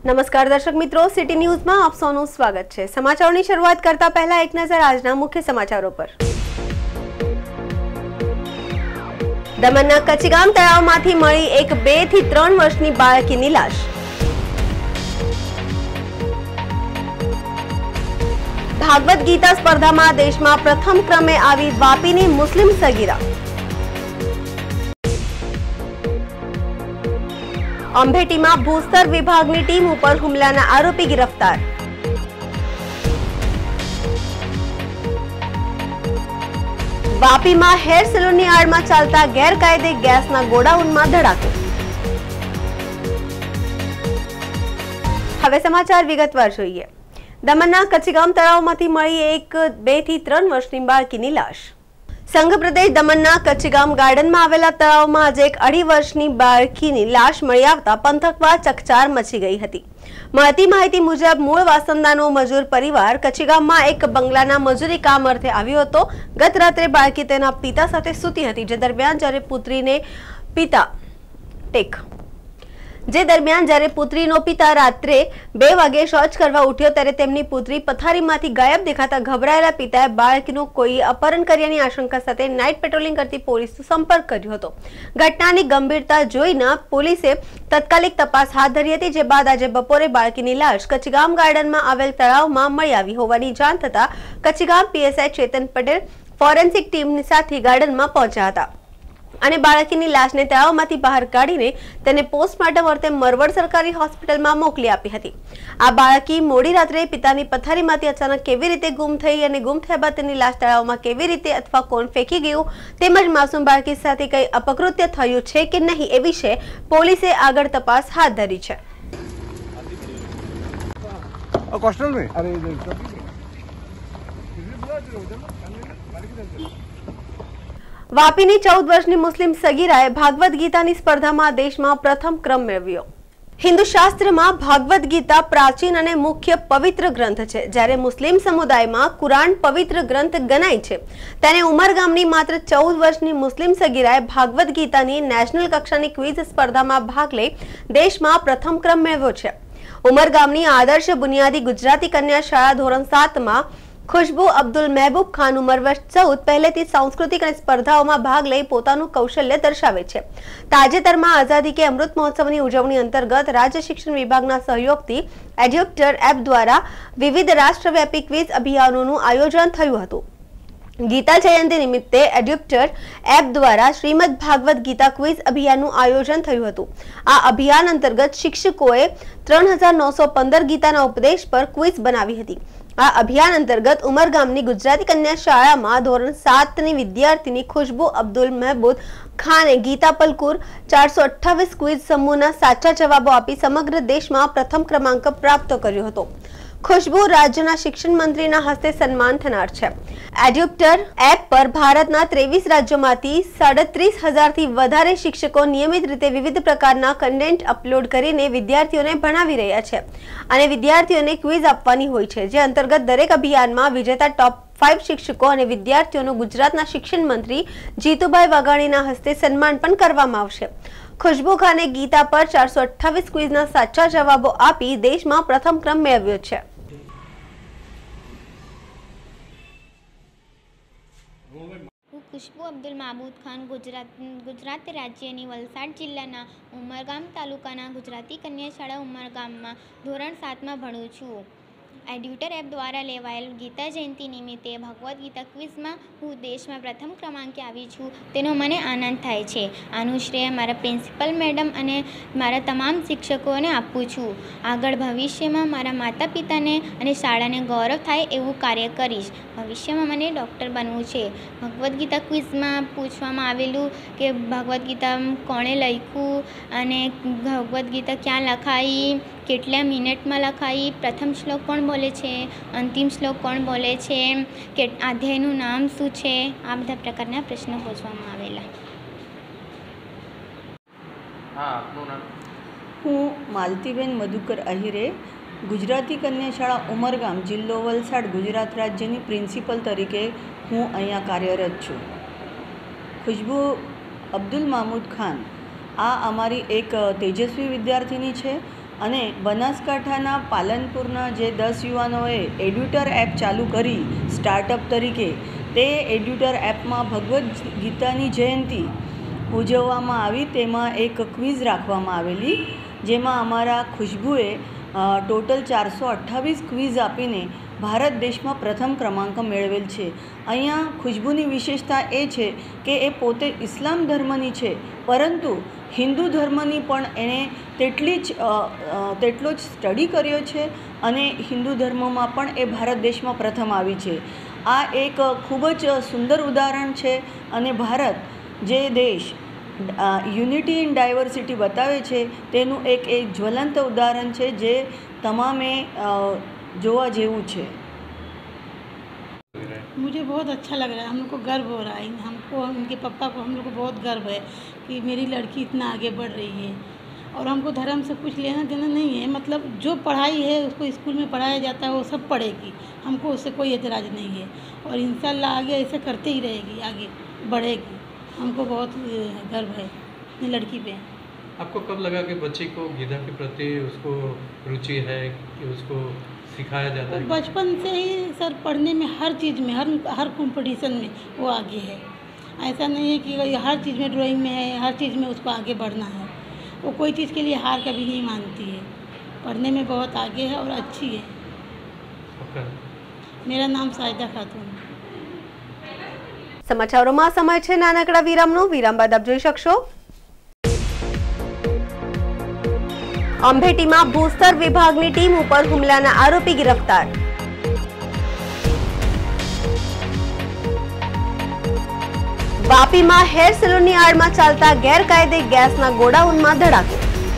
નમસ્કાર દર્શક મિત્રો, સિટી ન્યૂઝમાં આપ સૌનું સ્વાગત છે। સમાચારોની શરૂઆત કરતા પહેલા એક નજર આજના મુખ્ય સમાચારો પર। દમણના કચીગામ તળાવમાંથી મળી એક 2 થી 3 વર્ષની બાળકીની લાશ। ભાગવત ગીતા સ્પર્ધામાં દેશમાં પ્રથમ ક્રમે આવી વાપીની મુસ્લિમ સગીરા। અંભેટીમાં ભૂસ્તર વિભાગની ટીમ ઉપર હુમલાના આરોપી गिरफ्तार। વાપીમાં હેર સલૂનની આડમાં ચાલતા ગેરકાયદે ગેસના ગોડાઉનમાં ધડાકો। હવે સમાચાર વિગતવાર જોઈએ। દમણના કચીગામ તળાવમાંથી મળી એક 2 થી 3 વર્ષની બાળકીની લાશ। સંઘ પ્રદેશ દમણના કચીગામ ગાર્ડનમાં આવેલા તળાવમાં આજે એક 2.5 વર્ષની બાળકીની લાશ મળી આવતા પંથકમાં ચકચાર મચી ગઈ હતી। મળતી માહિતી મુજબ મૂળ વાસંદાનો મજૂર પરિવાર કચીગામમાં એક બંગલાના મજૂરી કામ અર્થે આવ્યો હતો। ગત રાત્રે બાળકી તેના પિતા સાથે સૂતી હતી, જે દરમિયાન જ્યારે પુત્રીનો પિતા રાત્રે 2 વાગે શૌચ કરવા ઉઠ્યો ત્યારે તેમની પુત્રી પથારીમાંથી ગાયબ દેખાતા ગભરાયેલા પિતાએ બાળકીનું કોઈ અપહરણ કર્યાની આશંકા સાથે નાઇટ પેટ્રોલિંગ કરતી પોલીસનો સંપર્ક કર્યો હતો। ઘટનાની ગંભીરતા જોઈને પોલીસે તાત્કાલિક તપાસ હાથ ધરી હતી, જે બાદ આજે બપોરે બાળકીની લાશ કચીગામ ગાર્ડનમાં આવેલ તળાવમાં મળી આવી હોવાની જાણ થતા કચીગામ પીએસઆઈ ચેતન પટેલ ફોરેન્સિક ટીમની સાથે ગાર્ડનમાં પહોંચ્યા હતા અને બાળકીની લાશને તળાવમાંથી બહાર કાઢીને તેને પોસ્ટમોર્ટમ અર્થે મરવડ સરકારી હોસ્પિટલમાં મોકલી આપી હતી। આ બાળકી મોડી રાત્રે પિતાની પથારીમાંથી અચાનક કેવી રીતે ગુમ થઈ અને ગુમ થયા બાદ તેની લાશ તળાવમાં કેવી રીતે અથવા કોણ ફેંકી ગયું તેમજ માસૂમ બાળકી સાથે કંઈ અપકૃત્ય થયું છે કે નહીં એ વિશે પોલીસે આગળ તપાસ હાથ ધરી છે। વાપીની 14 વર્ષની મુસ્લિમ સગીરાએ ભાગવત ગીતાની સ્પર્ધામાં દેશમાં પ્રથમ ક્રમ મેળવ્યો। હિન્દુ શાસ્ત્રમાં ભાગવત ગીતા પ્રાચીન અને મુખ્ય પવિત્ર ગ્રંથ છે, જ્યારે મુસ્લિમ સમુદાયમાં કુરાન પવિત્ર ગ્રંથ ગણાય છે। તેને ઉમરગામની માત્ર 14 વર્ષની મુસ્લિમ સગીરાએ ભાગવત ગીતાની નેશનલ કક્ષાની ક્વિઝ સ્પર્ધામાં ભાગ લઈ દેશમાં પ્રથમ ક્રમ મેળવ્યો છે। ઉમરગામની આદર્શ બુનિયાદી ગુજરાતી કન્યા શાળા ધોરણ 7માં खुशबू अब्दुल महबूब खान उमर वर्ष 14 पहलेथी सांस्कृतिक स्पर्धाओं भाग लई पोतानुं कौशल्य दर्शावे छे। ताजेतरमां आजादी के अमृत महोत्सवनी उजवणी अंतर्गत राज्य शिक्षण विभागना सहयोगथी एड्युप्टर एप द्वारा विविध राष्ट्रव्यापी क्विज अभियानोनुं आयोजन थयुं हतुं। गीता जयंती निमित्ते एड्युप्टर एप द्वारा श्रीमद भागवत गीता क्विज अभियानનું आयोजन થયું હતું। આ અભિયાન અંતર્ગત શિક્ષકોએ 3915 ગીતાના ઉપદેશ પર ક્વિઝ બનાવી હતી। આ અભિયાન અંતર્ગત ઉમરગામની ગુજરાતી કન્યા શાળામાં ધોરણ 7ની વિદ્યાર્થીની ખુશ્બુ અબ્દુલ મહેબૂબ ખાને ગીતા પલકુર 428 ક્વિઝ સમૂહના સાચા જવાબો આપી સમગ્ર દેશમાં પ્રથમ ક્રમાંક પ્રાપ્ત કર્યો હતો। खुशबू राज्यना शिक्षण मंत्रीना हस्ते सन्मान थनार छे। एड्युप्टर एप पर भारतना 23 राज्योमांथी 37,000 थी वधारे शिक्षको नियमित रीते विविध प्रकारना कंटेंट अपलोड करीने विद्यार्थीओने भणावी रह्या छे अने विद्यार्थीओने क्विज आपवानी होय छे, जे अंतर्गत दरेक अभियानमां विजेता टॉप 5 शिक्षको અને વિદ્યાર્થીઓનું ગુજરાતના શિક્ષણ મંત્રી જીતુભાઈ વાઘાણીના હસ્તે સન્માન પણ કરવામાં આવશે। खुशबू खाने गीता पर 428 क्विजना साचा जवाबो आपी देशमां प्रथम क्रम मेळव्यो छे। खुशबू अब्दुल महबूब खान गुजरात राज्यनी वलसाड जिल्लाना उमरगाम तालुकाना गुजराती कन्या शाळा उमरगाममां धोरण 7 में भणुं छुं। एड्युटर एप द्वारा लेवाયેલ गीता जयंती निमित्ते भगवत गीता क्विज में हूँ देश में प्रथम क्रमांके आई छूँ तेनो मने आनंद थाय छे। आनु श्रेय मारा प्रिंसिपल मैडम अने मारा तमाम शिक्षकों ने आपू छूँ। आगळ भविष्य में मारा माता पिता ने अने शाळा ने गौरव थाय एवुं कार्य करीश। भविष्य में मने डॉक्टर बनवुं छे। भगवत गीता क्विज में पूछवामां आवेलुं के भगवत गीता कोणे लख्युं अने भगवत गीता क्या लखाई, केटला मिनिट में लखाई, प्रथम श्लोक कोण बोले छे, अंतिम श्लोक कोण बोले छे, के अध्यायनुं नाम शुं छे, आ बधा प्रकारना प्रश्नो पूछवामां आवेला। हूँ मालतीबेन मधुकर अहिरे गुजराती कन्या शाळा उमरगाम जिल्लो वलसाड गुजरात राज्यनी प्रिंसिपल तरीके हूँ अहींया कार्यरत छूँ। खुशबू अब्दुल महमूद खान आ अमारी एक तेजस्वी विद्यार्थिनी छे અને બનાસકાંઠાના પાલનપુરના જે 10 યુવાનોએ એડ્યુટર એપ ચાલુ કરી સ્ટાર્ટઅપ તરીકે, તે એડ્યુટર એપમાં ભગવદ્ ગીતાની જયંતિ ઉજવવામાં આવી. તેમાં એક ક્વિઝ રાખવામાં આવેલી, જેમાં અમારા ખુશ્બુએ ટોટલ 428 ક્વિઝ આપીને ભારત દેશમાં પ્રથમ ક્રમાંક મેળવેલ છે. અહીંયા ખુશ્બુની વિશેષતા એ છે કે એ પોતે ઇસ્લામ ધર્મની છે, પરંતુ હિન્દુ ધર્મની પણ એણે તેટલો જ સ્ટડી કર્યો છે અને હિન્દુ ધર્મમાં પણ એ ભારત દેશમાં પ્રથમ આવી છે. આ એક ખૂબ જ સુંદર ઉદાહરણ છે અને ભારત જે દેશ યુનિટી ઇન ડાયવર્સિટી બતાવે છે તેનું એક જ્વલંત ઉદાહરણ છે, જે તમામે જોવા જેવું છે. मुझे बहुत अच्छा लग रहा है, हम लोग को गर्व हो रहा है, हमको उनके पापा को हम लोग को बहुत गर्व है कि मेरी लड़की इतना आगे बढ़ रही है. और हमको धर्म से कुछ लेना देना नहीं है, मतलब जो पढ़ाई है उसको स्कूल में पढ़ाया जाता है वो सब पढ़ेगी, हमको उससे कोई एतराज़ नहीं है. और इंशाल्लाह आगे ऐसे करते ही रहेगी, आगे बढ़ेगी. हमको बहुत गर्व है अपनी लड़की पे. आपको कब लगा कि बच्ची को गीता के प्रति उसको रुचि है, कि उसको सिखाया जाता है? बचपन से ही सर पढ़ने में, हर चीज़ में, हर कंपटीशन में वो आगे है. ऐसा नहीं है कि हर चीज़ में, ड्राइंग में है, हर चीज़ में उसको आगे बढ़ना है. वो कोई चीज़ के लिए हार कभी नहीं मानती है. पढ़ने में बहुत आगे है और अच्छी है. आपका? मेरा नाम साहिदा खातून. સમાચારોમાં સમય છે નાનકડા વિરામનો. વિરામ બાદ આપ જોઈ શકશો અંભેટીમાં ભૂસ્તર વિભાગની ટીમ ઉપર હુમલાના આરોપી ગિરફતાર. વાપીમાં હેર સલૂનની આડમાં ચાલતા ગેરકાયદે ગેસના ગોડાઉનમાં ધડાકો.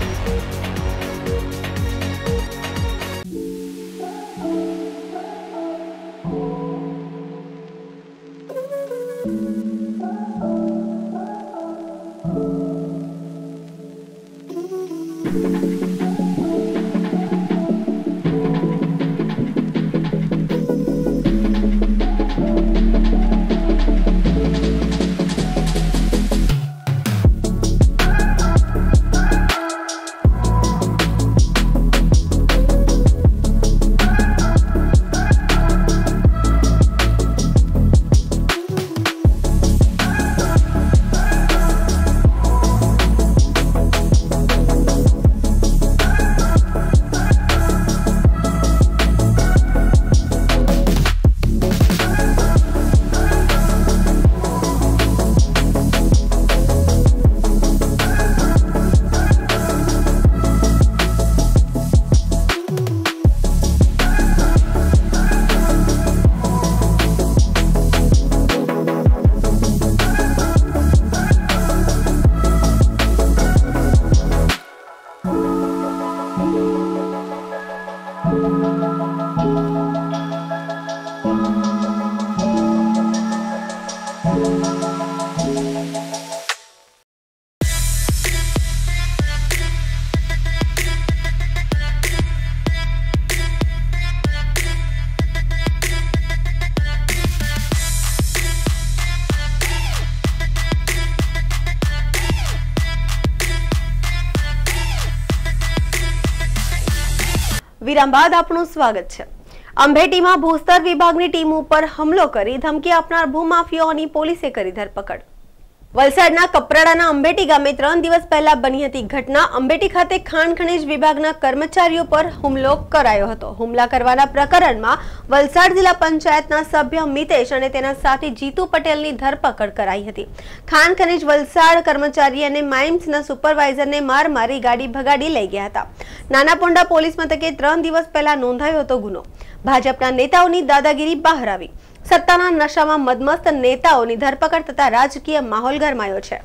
વિરામ બાદ આપનું સ્વાગત છે. અંભેટીમાં ભૂસ્તર વિભાગની ટીમ ઉપર હુમલો કરી ધમકી આપનાર ભૂમાફિયાઓની પોલીસે કરી ધરપકડ. વલસાડના કપરાડાના અંભેટી ગામે 3 દિવસ પહેલા બની હતી ઘટના. અંભેટી ખાતે ખાણ ખનીજ વિભાગના કર્મચારીઓ પર હુમલો કરાયો હતો. હુમલા કરવાના પ્રકરણમાં વલસાડ જિલ્લા પંચાયતના સભ્ય મિતેશ અને તેના સાથી જીતુ પટેલની ધરપકડ કરાઈ હતી. ખાણ ખનીજ વલસાડ કર્મચારી અને માઇમ્સના સુપરવાઇઝરને માર મારી ગાડી ભગાડી લઈ ગયા હતા. નાનાપોંડા પોલીસ મથકે 3 દિવસ પહેલા નોંધાયો હતો ગુનો. ભાજપના નેતાઓની દાદાગીરી બહાર આવી. સત્તાના નશામાં મદમસ્ત નેતાઓની ધરપકડ થતા રાજકીય માહોલ ગરમાયો છે.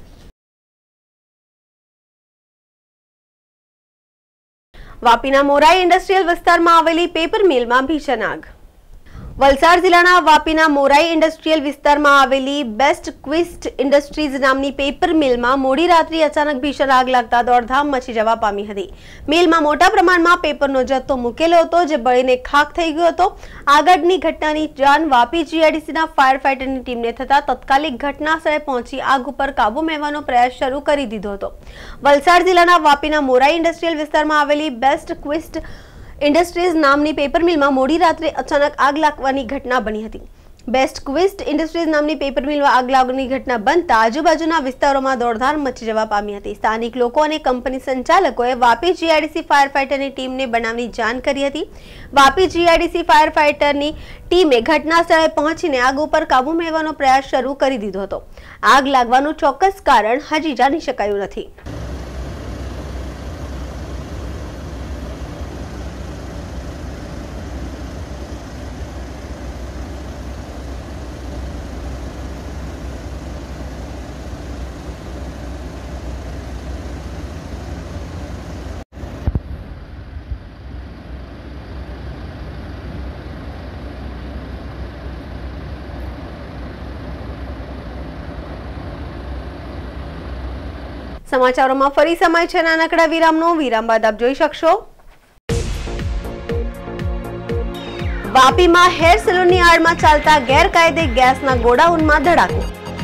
વાપીના મોરાઈ ઇન્ડસ્ટ્રીયલ વિસ્તારમાં આવેલી પેપર મિલમાં ભીષણ આગ. વલસાડ જિલ્લાના વાપીના મોરાઈ ઇન્ડસ્ટ્રીયલ વિસ્તારમાં આવેલી બેસ્ટ ક્વિસ્ટ ઇન્ડસ્ટ્રીઝ નામની પેપર મિલમાં મોડી રાત્રે અચાનક ભીષણ આગ લાગતા દોડધામ મચી જવા પામી હતી. મિલમાં મોટા પ્રમાણમાં પેપરનો જથ્થો મૂકેલો હતો, જે બળીને ખાખ થઈ ગયો હતો. આગળની ઘટનાની જાણ વાપી જીઆઈડીસીના ફાયર ફાઈટરની ટીમને થતા તાત્કાલિક ઘટના સ્થળે પહોંચી આગ ઉપર કાબુ મેળવવાનો પ્રયાસ શરૂ કરી દીધો હતો. વલસાડ જિલ્લાના વાપીના મોરાઈ ઇન્ડસ્ટ્રીયલ વિસ્તારમાં આવેલી બેસ્ટ ક્વિસ્ટ ઇન્ડસ્ટ્રીઝ નામની પેપર મિલમાં મોડી રાત્રે અચાનક આગ લાગવાની ઘટના બની હતી. બેસ્ટ ક્વિસ્ટ ઇન્ડસ્ટ્રીઝ નામની પેપર મિલમાં આગ લાગવાની ઘટના બનતા આજુબાજુના વિસ્તારોમાં દોડધામ મચી જવા પામી હતી. સ્થાનિક લોકો અને કંપની સંચાલકોએ વાપી જીઆઈડીસી ફાયર ફાઈટરની ટીમને બનાવની જાણ કરી હતી. વાપી જીઆઈડીસી ફાયર ફાઈટરની ટીમે ઘટના સ્થળે પહોંચીને આગ ઉપર કાબુ મેળવવાનો પ્રયાસ શરૂ કરી દીધો હતો. આગ લાગવાનું ચોક્કસ કારણ હજી જાણી શકાયું નથી. સમાચારોમાં ફરી સમય છે નાનકડા વિરામનો. વિરામ બાદ આપ જોઈ શકશો વાપીમાં હેર સલૂનની આડમાં ચાલતા ગેરકાયદે ગેસના ગોડાઉનમાં ધડાકો.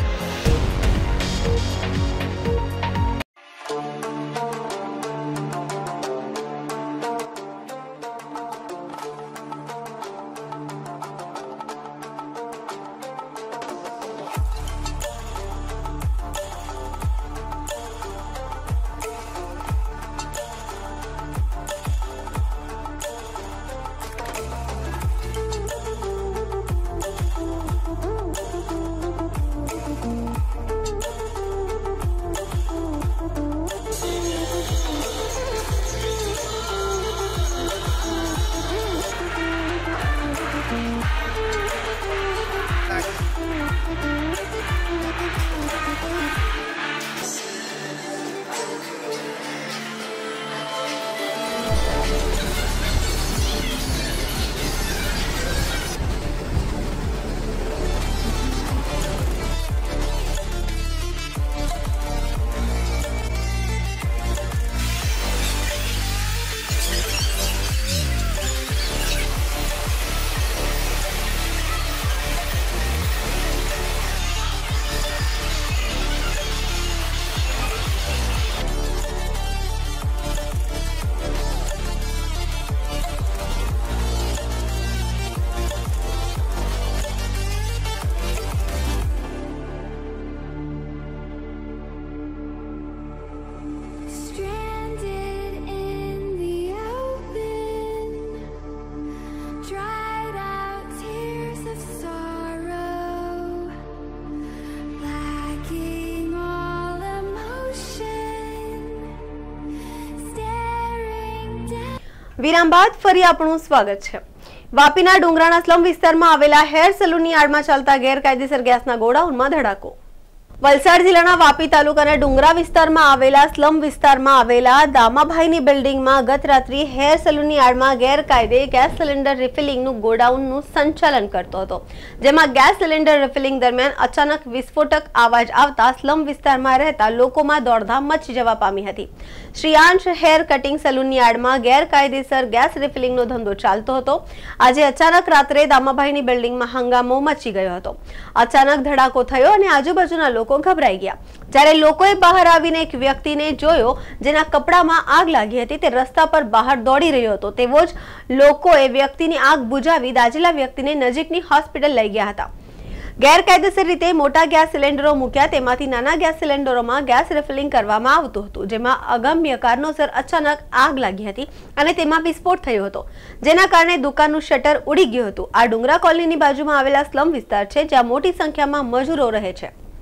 વિરામ બાદ ફરી આપનું સ્વાગત છે. વાપીના ડુંગરાના સ્લમ વિસ્તારમાં આવેલા હેર સલૂનની આડમાં ચાલતા ગેરકાયદેસર ગેસના ગોડાઉનમાં ધડાકો. વલસાડ જિલ્લાના વાપી તાલુકાના ડુંગરા વિસ્તારમાં આવેલા સ્લમ વિસ્તારમાં આવેલા દામાભાઈની બિલ્ડિંગમાં ગત રાત્રે હેર સલૂનની આડમાં ગેરકાયદે ગેસ સિલિન્ડર રિફિલિંગનું ગોડાઉનનું સંચાલન કરતો હતો, જેમાં ગેસ સિલિન્ડર રિફિલિંગ દરમિયાન અચાનક વિસ્ફોટક અવાજ આવતા સ્લમ વિસ્તારમાં રહેતા લોકોમાં દોડધામ મચી જવા પામી હતી. શ્રીયાંશ હેર કટિંગ સલૂનની આડમાં ગેરકાયદેસર ગેસ રિફિલિંગનો ધંધો ચાલતો હતો. આજે અચાનક રાત્રે દામાભાઈની બિલ્ડિંગમાં હંગામો મચી ગયો હતો. અચાનક ધડાકો થયો અને આજુબાજુના લોકો ગભરાઈ ગયા. જ્યારે લોકોએ બહાર આવીને એક વ્યક્તિને જોયો જેના કપડામાં આગ લાગી હતી. તે રસ્તા પર બહાર દોડી રહ્યો હતો. તેવો જ લોકોએ વ્યક્તિની આગ બુઝાવી દાઝેલા વ્યક્તિને નજીકની હોસ્પિટલ લઈ ગયા હતા. ગેરકાયદેસર રીતે મોટા ગેસ સિલિન્ડરો મૂક્યા, તેમાંથી નાના ગેસ સિલિન્ડરોમાં ગેસ રિફિલિંગ કરવામાં આવતું હતું, જેમાં અગમ્ય કારણોસર અચાનક આગ લાગી હતી અને તેમાં વિસ્ફોટ થયો હતો, જેના કારણે દુકાનનું શટર ઉડી ગયું હતું. આ ડુંગરા કોલોનીની બાજુમાં આવેલા સ્લમ વિસ્તાર છે, જ્યાં મોટી સંખ્યામાં મજૂરો રહે છે.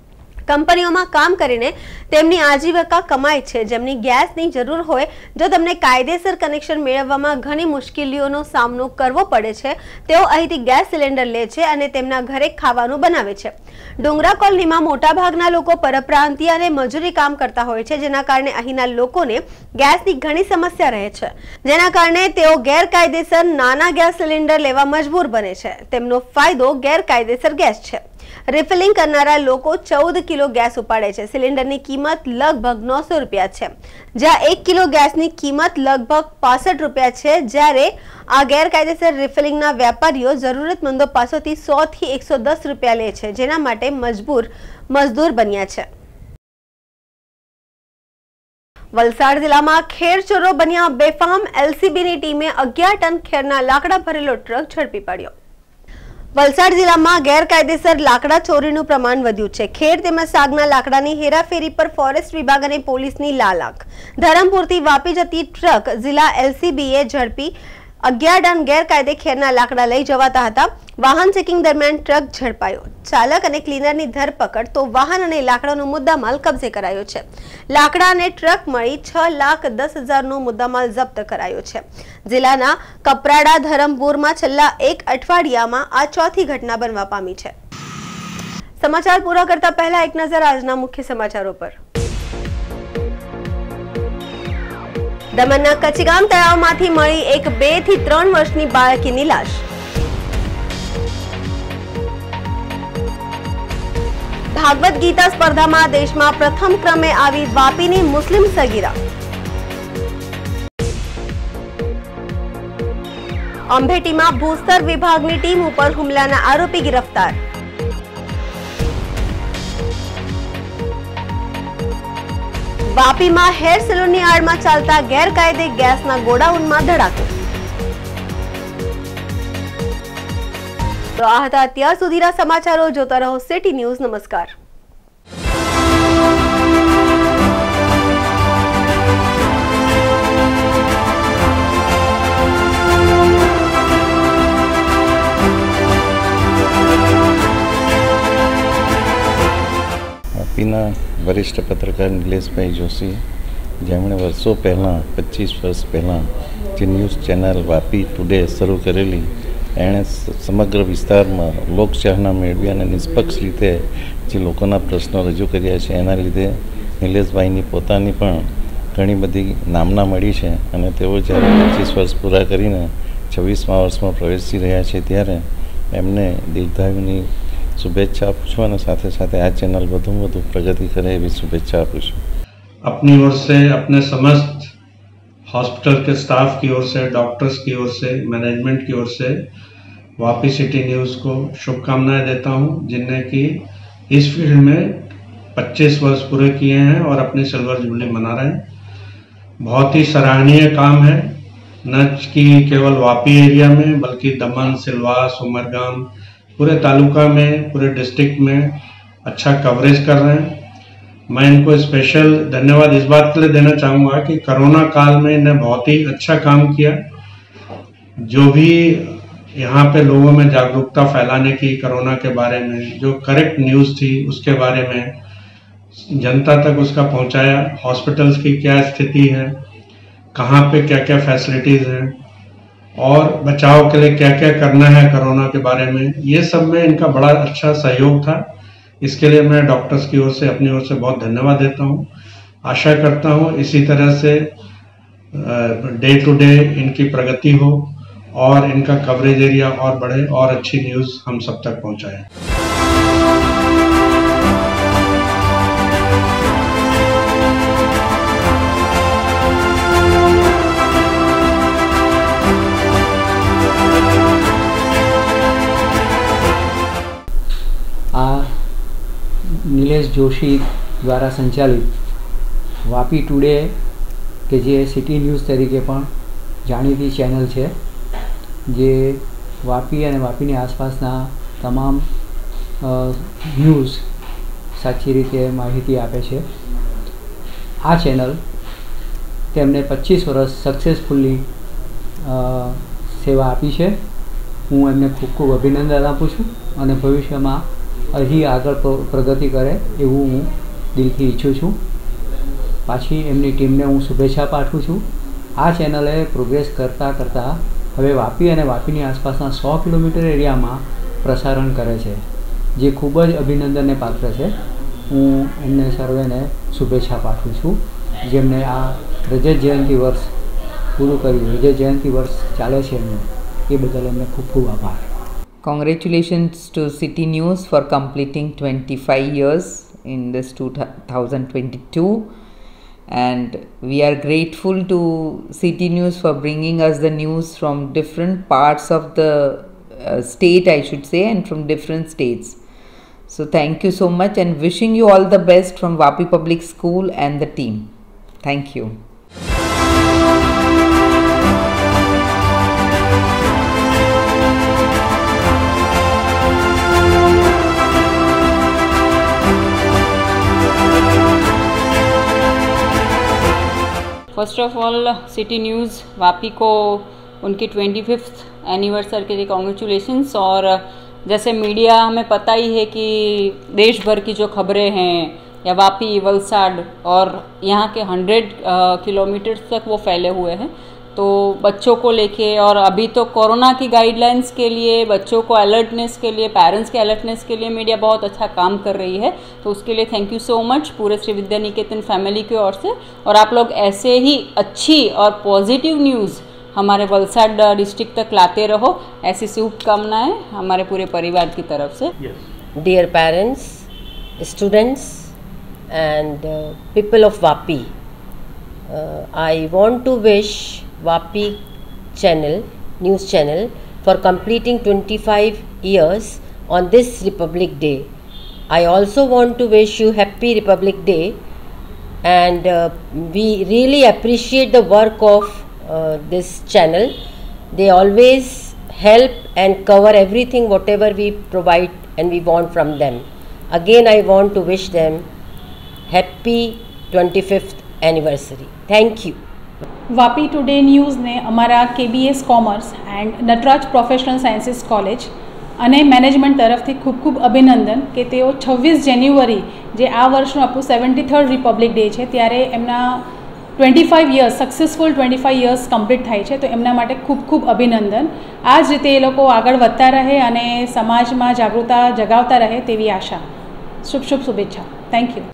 કંપનીઓમાં કામ કરીને તેમની આજીવિકા કમાય છે, જેમની ગેસની જરૂર હોય. જો તમને કાયદેસર કનેક્શન મેળવવામાં ઘણી મુશ્કેલીઓનો સામનો કરવો પડે છે, તેઓ અહીંથી ગેસ સિલિન્ડર લે છે અને તેમના ઘરે ખાવાનું બનાવે છે. ડુંગરા કોલોનીમાં મોટાભાગના લોકો પરપ્રાંતીય અને મજૂરી કામ કરતા હોય છે, જેના કારણે અહીંના લોકોને ગેસની ઘણી સમસ્યા રહે છે, જેના કારણે તેઓ ગેરકાયદેસર નાના ગેસ સિલિન્ડર લેવા મજબૂર બને છે. તેમનો ફાયદો ગેરકાયદેસર ગેસ છે. રિફિલિંગ કરનારા લોકો 14 કિલો ગેસ ઉપાડે છે. સિલિન્ડરની કિંમત લગભગ 900 રૂપિયા છે, જ્યાં 1 કિલો ગેસની કિંમત લગભગ 65 રૂપિયા છે. જ્યારે આ ગેરકાયદેસર રિફિલિંગના વેપારીઓ જરૂરતમંદો પાસેથી 100 થી 110 રૂપિયા લે છે, જેના માટે મજદૂર બન્યા છે. વલસાડ જિલ્લામાં ખેરચોરો બન્યા બેફામ. એલસીબીની ટીમે 11 ટન ખેરના લાકડા ભરેલો ટ્રક ઝડપી પાડ્યો. વલસાડ જિલ્લામાં ગેરકાયદેસર લાકડા ચોરીનું પ્રમાણ વધ્યું છે. ખેર તેમજ સાગના લાકડાની હેરાફેરી પર ફોરેસ્ટ વિભાગ અને પોલીસની લાલાક. ધરમપુરથી વાપી જતી ટ્રક જિલ્લા એલસીબીએ ઝડપી 11 ટન ગેરકાયદે ખેરના લાકડા લઈ જવાતા હતા. વાહન ચેકિંગ દરમિયાન ટ્રક ઝડપાયો. ચાલક અને ક્લીનરની ધરપકડ, તો વાહન અને લાકડાનો મુદ્દામાલ કબજે કરાયો છે. લાકડા અને ટ્રક મળી 6,10,000નો મુદ્દામાલ જપ્ત કરાયો છે. જિલ્લાના કપરાડા ધરમપુરમાં છેલ્લા એક અઠવાડિયામાં આ ચોથી ઘટના બનવા પામી છે. સમાચાર પૂરા કરતા પહેલા એક નજર આજના મુખ્ય સમાચારો પર. દમણના કચીગામ તળાવમાંથી મળી એક 2 થી 3 વર્ષની બાળકીની લાશ. ભાગવત ગીતા સ્પર્ધામાં દેશમાં પ્રથમ ક્રમે આવી વાપીની મુસ્લિમ સગીરા. અંભેટીમાં ભૂસ્તર વિભાગની ટીમ ઉપર હુમલાના આરોપી ગિરફતાર. વાપીમાં હેર સલૂનની આડમાં ચાલતા ગેરકાયદે ગેસના ગોડાઉનમાં ધડાકો. તો આ હતા અત્યાર સુધીના સમાચારો. જોતા રહો સિટી ન્યૂઝ. નમસ્કાર. વાપીના વરિષ્ઠ પત્રકાર નિલેશભાઈ જોશી, જેમણે વર્ષો પહેલાં 25 વર્ષ પહેલાં જે ન્યૂઝ ચેનલ વાપી ટુડે શરૂ કરેલી, એણે સમગ્ર વિસ્તારમાં લોકચાહના મેળવી અને નિષ્પક્ષ રીતે જે લોકોના પ્રશ્નો રજૂ કર્યા છે, એના લીધે નિલેશભાઈની પોતાની પણ ઘણી બધી નામના મળી છે. અને તેઓ જ્યારે 25 વર્ષ પૂરા કરીને 26મા વર્ષમાં પ્રવેશી રહ્યા છે, ત્યારે એમને દીર્ઘાયુની शुभेच्छा आपू छूँ और साथ साथ आ चैनल વધુ प्रगति करे भी शुभेच्छा आपू छूँ. अपनी ओर से, अपने समस्त हॉस्पिटल के स्टाफ की ओर से, डॉक्टर्स की ओर से, मैनेजमेंट की ओर से वापी सिटी न्यूज़ को शुभकामनाएं देता हूं, जिनने कि इस फील्ड में 25 वर्ष पूरे किए हैं और अपनी सिल्वर जुबली मना रहे हैं. बहुत ही सराहनीय काम है, न कि केवल वापी एरिया में बल्कि दमन, सिलवास, उमरगाम, पूरे तालुका में, पूरे डिस्ट्रिक्ट में अच्छा कवरेज कर रहे हैं. मैं इनको स्पेशल धन्यवाद इस बात के लिए देना चाहूँगा कि कोरोना काल में इन्हें बहुत ही अच्छा काम किया. जो भी यहाँ पे लोगों में जागरूकता फैलाने की कोरोना के बारे में, जो करेक्ट न्यूज़ थी उसके बारे में जनता तक उसका पहुँचाया. हॉस्पिटल्स की क्या स्थिति है, कहाँ पे क्या क्या फैसिलिटीज़ हैं और बचाव के लिए क्या क्या करना है कोरोना के बारे में, ये सब में इनका बड़ा अच्छा सहयोग था. इसके लिए मैं डॉक्टर्स की ओर से, अपनी ओर से बहुत धन्यवाद देता हूँ. आशा करता हूँ इसी तरह से डे टू डे इनकी प्रगति हो और इनका कवरेज एरिया और बढ़े और अच्छी न्यूज़ हम सब तक पहुँचाएं. નિલેશ જોશી દ્વારા સંચાલિત વાપી ટુડે કે જે સિટી ન્યૂઝ તરીકે પણ જાણીતી ચેનલ છે, જે વાપી અને વાપીની આસપાસના તમામ ન્યૂઝ સાચી રીતે માહિતી આપે છે. આ ચેનલ તેમને 25 વર્ષ સક્સેસફુલી સેવા આપી છે. હું એમને ખૂબ ખૂબ અભિનંદન આપું છું અને ભવિષ્યમાં હજી આગળ પ્રગતિ કરે એવું હું દિલથી ઈચ્છું છું. પાછી એમની ટીમને હું શુભેચ્છા પાઠવું છું. આ ચેનલે પ્રોગ્રેસ કરતાં કરતાં હવે વાપી અને વાપીની આસપાસના 100 કિલોમીટર એરિયામાં પ્રસારણ કરે છે, જે ખૂબ જ અભિનંદનને પાત્ર છે. હું એમને સર્વેને શુભેચ્છા પાઠવું છું, જેમને આ રજત જયંતિ વર્ષ પૂરું કર્યું, રજત જયંતિ વર્ષ ચાલે છે એમનું, એ બદલ એમને ખૂબ ખૂબ આભાર. Congratulations to City News for completing 25 years in this 2022, and we are grateful to City News for bringing us the news from different parts of the state, I should say, and from different states. So thank you so much, and wishing you all the best from Vapi Public School and the team. Thank you. First of all city news Vapi को उनकी 25th anniversary के लिए congratulations. और जैसे media हमें पता ही है कि देश भर की जो खबरें हैं या वापी, वलसाड और यहाँ के 100 किलोमीटर तक वो फैले हुए हैं, तो बच्चों को लेके, और अभी तो कोरोना की गाइडलाइंस के लिए, बच्चों को अलर्टनेस के लिए, पेरेंट्स के अलर्टनेस के लिए मीडिया बहुत अच्छा काम कर रही है. तो उसके लिए थैंक यू सो मच पूरे श्री विद्या निकेतन फैमिली की ओर से. और आप लोग ऐसे ही अच्छी और पॉजिटिव न्यूज़ हमारे वलसाड डिस्ट्रिक्ट तक लाते रहो, ऐसी शुभकामनाएं हमारे पूरे परिवार की तरफ से. Dear parents, students and people of Vapi, I want to wish Vapi channel, news channel, for completing 25 years on this Republic Day. I also want to wish you happy Republic Day, and we really appreciate the work of this channel. They always help and cover everything whatever we provide and we want from them. Again, I want to wish them happy 25th anniversary. Thank you. Vapi today ન્યૂઝને અમારા KBS commerce and Nataraj professional sciences college અને management તરફથી ખૂબ ખૂબ અભિનંદન કે તેઓ 26 જાન્યુઆરી જે આ વર્ષનું આપણું 73rd રિપબ્લિક ડે છે ત્યારે એમના 25 યર્સ સક્સેસફુલ 25 યર્સ કમ્પ્લીટ થાય છે, તો એમના માટે ખૂબ ખૂબ અભિનંદન. આ જ રીતે એ લોકો આગળ વધતા રહે અને સમાજમાં જાગૃતતા જગાવતા રહે તેવી આશા. શુભ શુભ શુભેચ્છા. Thank you.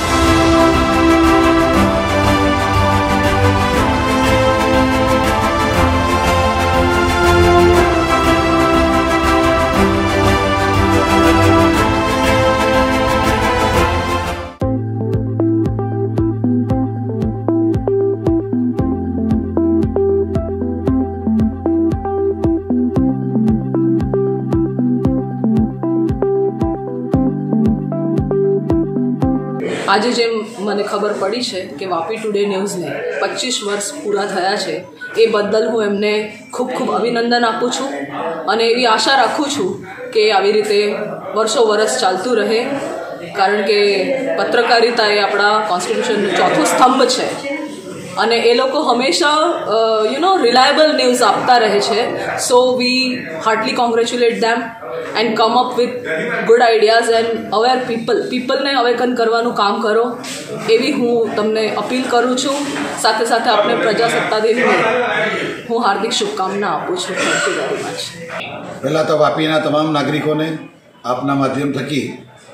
આજે જેમ મને ખબર પડી છે કે વાપી ટુડે ન્યૂઝને 25 વર્ષ પૂરા થયા છે, એ બદલ હું એમને ખૂબ ખૂબ અભિનંદન આપું છું અને એવી આશા રાખું છું કે આવી રીતે વર્ષો વર્ષ ચાલતું રહે, કારણ કે પત્રકારિતા એ આપણા કોન્સ્ટિટ્યુશનનું ચોથું સ્તંભ છે અને એ લોકો હંમેશા રિલાયબલ ન્યૂઝ આપતા રહે છે. So we heartly congratulate them and come up with good ideas and aware પીપલને અવેકન કરવાનું કામ કરો, એવી હું તમને અપીલ કરું છું. સાથે સાથે આપણે પ્રજાસત્તા દિનની હું હાર્દિક શુભકામના આપું છું. Thank you very much. પહેલાં તો વાપીના તમામ નાગરિકોને આપના માધ્યમ થકી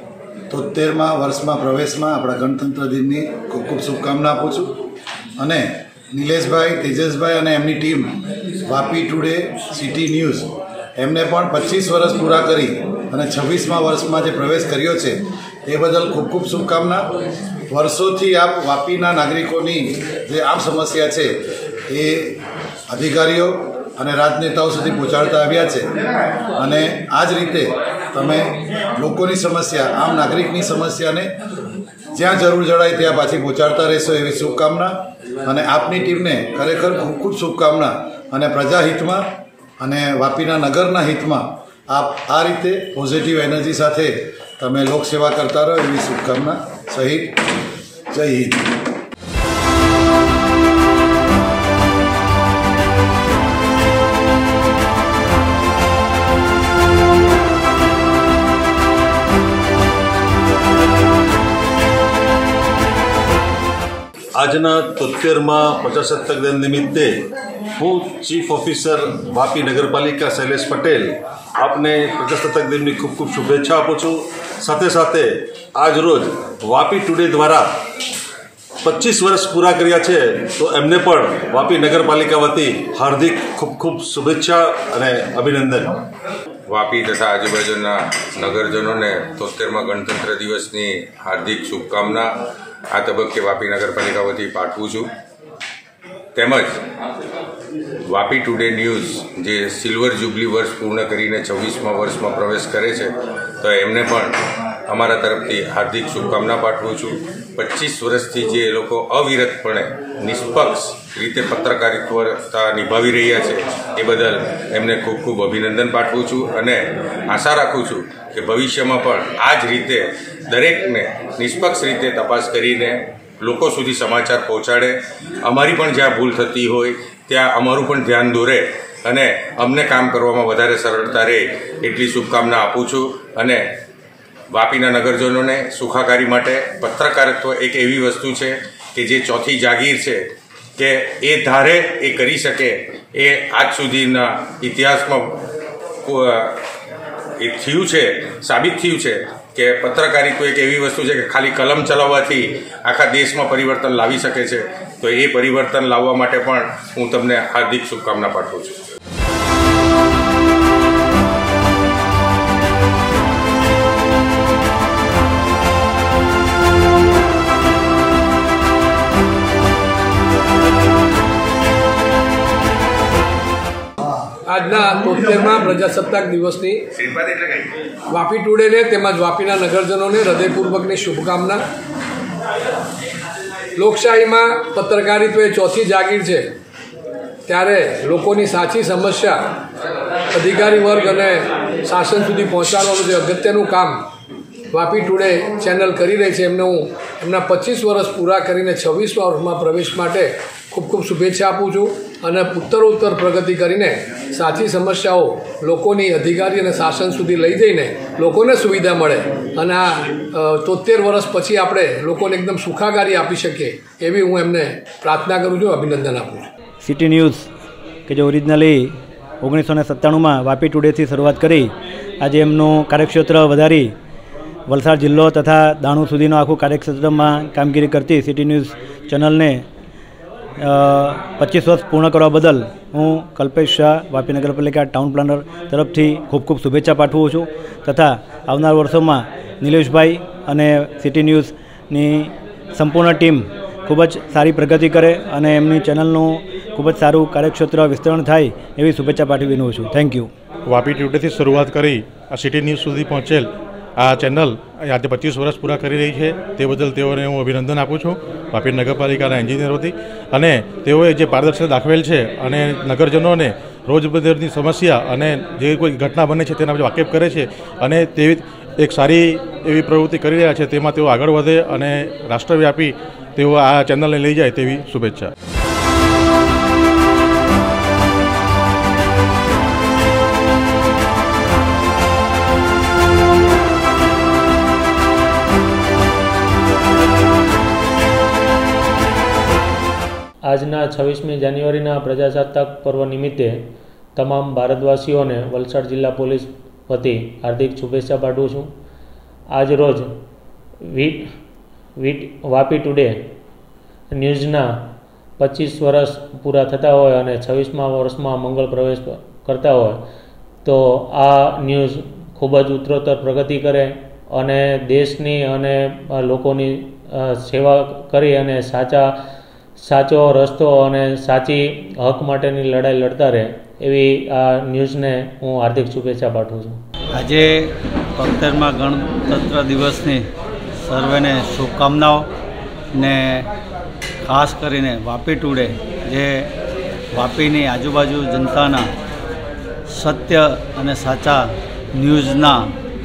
73મા વર્ષમાં પ્રવેશમાં આપણા ગણતંત્ર દિનની ખૂબ ખૂબ શુભકામના આપું છું. અને નિલેશભાઈ, તેજસભાઈ અને એમની team Vapi today city news એમને પણ 25 વર્ષ પૂરા કરી અને 26મા વર્ષમાં જે પ્રવેશ કર્યો છે એ બદલ ખૂબ ખૂબ શુભકામના. વર્ષોથી આપ વાપીના નાગરિકોની જે આમ સમસ્યા છે એ અધિકારીઓ અને રાજનેતાઓ સુધી પહોંચાડતા આવ્યા છે અને આ જ રીતે તમે લોકોની સમસ્યા, આમ નાગરિકની સમસ્યાને જ્યાં જરૂર જણાય ત્યાં પાછી પહોંચાડતા રહેશો એવી શુભકામના. અને આપની ટીમને ખરેખર ખૂબ ખૂબ શુભકામના અને પ્રજાહિતમાં અને વાપીના નગરના હિતમાં આપ આ રીતે પોઝિટિવ એનર્જી સાથે તમે લોકસેવા કરતા રહો એવી શુભકામના સહિત. જય હિન્દ. આજના 73મા પ્રજાસત્તાક દિન નિમિત્તે હું ચીફ ઓફિસર વાપી નગરપાલિકા શૈલેષ પટેલ આપને પ્રજાસત્તાક દિનની ખૂબ ખૂબ શુભેચ્છા આપું છું. સાથે સાથે આજ રોજ વાપી ટુડે દ્વારા 25 વર્ષ પૂરા કર્યા છે, તો એમને પણ વાપી નગરપાલિકા વતી હાર્દિક ખૂબ ખૂબ શુભેચ્છા અને અભિનંદન. વાપી તથા આજુબાજુના નગરજનોને 73મા ગણતંત્ર દિવસની હાર્દિક શુભકામના આ તબક્કે વાપી નગરપાલિકા વતી પાઠવું છું. તેમજ વાપી ટુડે ન્યૂઝ જે સિલ્વર જ્યુબલી વર્ષ પૂર્ણ કરીને 26મા વર્ષમાં પ્રવેશ કરે છે, તો એમને પણ અમારા તરફથી હાર્દિક શુભકામના પાઠવું છું. 25 વર્ષથી જે એ લોકો અવિરતપણે નિષ્પક્ષ રીતે પત્રકારિતા નિભાવી રહ્યા છે, એ બદલ એમને ખૂબ ખૂબ અભિનંદન પાઠવું છું અને આશા રાખું છું કે ભવિષ્યમાં પણ આ જ રીતે દરેકને નિષ્પક્ષ રીતે તપાસ કરીને લોકો સુધી સમાચાર પહોંચાડે. અમારી પણ જ્યાં ભૂલ થતી હોય ત્યાં અમારું પણ ધ્યાન દોરે અને અમને કામ કરવામાં વધારે સરળતા રહે એટલી શુભકામના આપું છું. અને વાપીના નગરજનોને સુખાકારી માટે પત્રકારત્વ એક એવી વસ્તુ છે કે જે ચોથી જાગીર છે કે એ ધારે એ કરી શકે. એ આજ સુધીના ઇતિહાસમાં એ થયું છે, સાબિત થયું છે કે પત્રકારિત્વ એક એવી વસ્તુ છે કે ખાલી કલમ ચલાવવાથી આખા દેશમાં પરિવર્તન લાવી શકે છે. તો એ પરિવર્તન લાવવા માટે પણ હું તમને હાર્દિક શુભકામના પાઠવું છું. આજના 73મા પ્રજાસત્તાક દિવસની વાપી ટુડેને તેમજ વાપીના નગરજનોને હૃદયપૂર્વકની શુભકામના. લોકશાહીમાં પત્રકારિત્વ એ ચોથી જાગીર છે, ત્યારે લોકોની સાચી સમસ્યા અધિકારી વર્ગ અને શાસન સુધી પહોંચાડવાનું જે અગત્યનું કામ વાપી ટુડે ચેનલ કરી રહી છે, એમને હું એમના 25 વર્ષ પૂરા કરીને 26મા વર્ષમાં પ્રવેશ માટે ખૂબ ખૂબ શુભેચ્છા આપું છું અને ઉત્તરોત્તર પ્રગતિ કરીને સાચી સમસ્યાઓ લોકોની અધિકારી અને શાસન સુધી લઈ જઈને લોકોને સુવિધા મળે અને આ 73 વર્ષ પછી આપણે લોકોને એકદમ સુખાકારી આપી શકીએ એવી હું એમને પ્રાર્થના કરું છું, અભિનંદન આપું છું. સિટી ન્યૂઝ કે જે ઓરિજિનલી 1997માં વાપી ટુડેથી શરૂઆત કરી આજે એમનું કાર્યક્ષેત્ર વધારી વલસાડ જિલ્લો તથા દાણુ સુધીનો આખું કાર્યક્ષેત્રમાં કામગીરી કરતી સિટી ન્યૂઝ ચેનલને 25 વર્ષ પૂર્ણ કરવા બદલ હું કલ્પેશ શાહ વાપી નગરપાલિકા ટાઉન પ્લાનર તરફથી ખૂબ ખૂબ શુભેચ્છા પાઠવું છું તથા આવનાર વર્ષોમાં નિલેશભાઈ અને સિટી ન્યૂઝની સંપૂર્ણ ટીમ ખૂબ જ સારી પ્રગતિ કરે અને એમની ચેનલનું ખૂબ જ સારું કાર્યક્ષેત્ર વિસ્તરણ થાય એવી શુભેચ્છા પાઠવી વિનવું છું. Thank you. વાપી ટુડેથી શરૂઆત કરી આ સિટી ન્યૂઝ સુધી પહોંચેલ આ ચેનલ આજે 25 વર્ષ પૂરા કરી રહી છે, તે બદલ તેઓને હું અભિનંદન આપું છું વાપી નગરપાલિકાના એન્જિનિયરોથી. અને તેઓએ જે પારદર્શિતા દાખવેલ છે અને નગરજનોને રોજબરોજની સમસ્યા અને જે કોઈ ઘટના બને છે તેના વાકેફ કરે છે અને તેવી એક સારી એવી પ્રવૃત્તિ કરી રહ્યા છે, તેમાં તેઓ આગળ વધે અને રાષ્ટ્રવ્યાપી તેઓ આ ચેનલને લઈ જાય તેવી શુભેચ્છા. આજના 26મી જાન્યુઆરીના પ્રજાસત્તાક પર્વ નિમિત્તે તમામ ભારતવાસીઓને વલસાડ જિલ્લા પોલીસ વતી હાર્દિક શુભેચ્છા પાઠવું છું. આજ રોજ વાપી ટુડે ન્યૂઝના 25 વર્ષ પૂરા થતા હોય અને 26મા વર્ષમાં મંગળ પ્રવેશ કરતા હોય તો આ ન્યૂઝ ખૂબ જ ઉત્તરોત્તર પ્રગતિ કરે અને દેશની અને લોકોની સેવા કરી અને સાચો રસ્તો અને સાચી હક માટેની લડાઈ લડતા રહે એવી આ ન્યૂઝને હું હાર્દિક શુભેચ્છા પાઠવું છું. આજે 73મા ગણતંત્ર દિવસની સર્વેને શુભકામનાઓ ને ખાસ કરીને વાપી ટુડે જે વાપીની આજુબાજુ જનતાના સત્ય અને સાચા ન્યૂઝના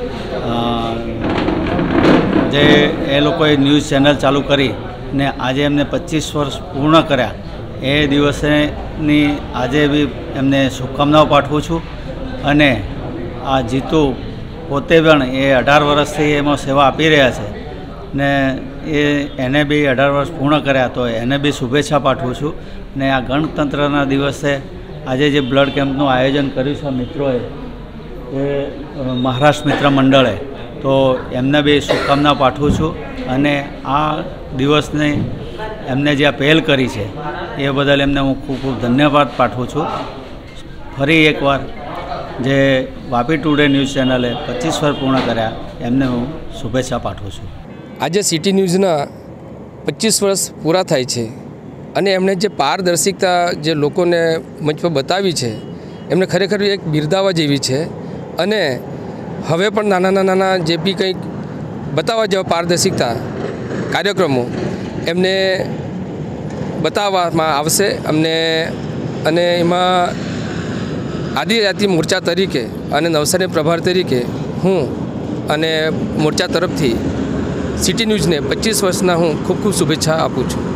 જે એ લોકોએ ન્યૂઝ ચેનલ ચાલુ કરી ને આજે એમને 25 વર્ષ પૂર્ણ કર્યા એ દિવસેની આજે બી એમને શુભકામનાઓ પાઠવું છું. અને આ જીતુ પોતે પણ એ 18 વર્ષથી એમાં સેવા આપી રહ્યા છે ને એને બી 18 વર્ષ પૂર્ણ કર્યા, તો એને બી શુભેચ્છા પાઠવું છું. ને આ ગણતંત્રના દિવસે આજે જે બ્લડ કેમ્પનું આયોજન કર્યું છે મિત્રોએ, એ મહારાષ્ટ્ર મિત્ર મંડળે, તો એમને બી શુભકામના પાઠવું છું. અને આ દિવસને એમને જે આ પહેલ કરી છે એ બદલ એમને હું ખૂબ ખૂબ ધન્યવાદ પાઠવું છું. ફરી એકવાર જે વાપી ટુડે ન્યૂઝ ચેનલે 25 વર્ષ પૂર્ણ કર્યા એમને હું શુભેચ્છા પાઠવું છું. આજે સિટી ન્યૂઝના 25 વર્ષ પૂરા થાય છે અને એમણે જે પારદર્શિકતા જે લોકોને મંચ પર બતાવી છે એમને ખરેખર એક બિરદાવવા જેવી છે. અને હવે પણ નાના જે બી કંઈક બતાવવા જેવા પારદર્શિકતા કાર્યક્રમો એમને બતાવવામાં આવશે અમને. અને એમાં આદિજાતિ મોરચા તરીકે અને નવસારી પ્રભાર તરીકે હું અને મોરચા તરફથી સિટી ન્યૂઝને 25 વર્ષના હું ખૂબ ખૂબ શુભેચ્છા આપું છું.